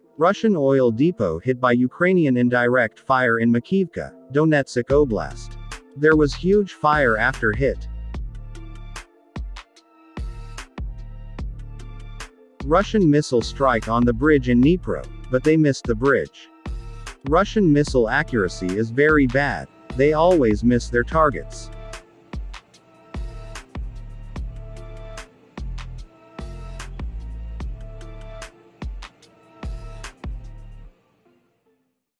Russian oil depot hit by Ukrainian indirect fire in Makivka, Donetsk Oblast. There was huge fire after hit. Russian missile strike on the bridge in Dnipro, but they missed the bridge. Russian missile accuracy is very bad. They always miss their targets.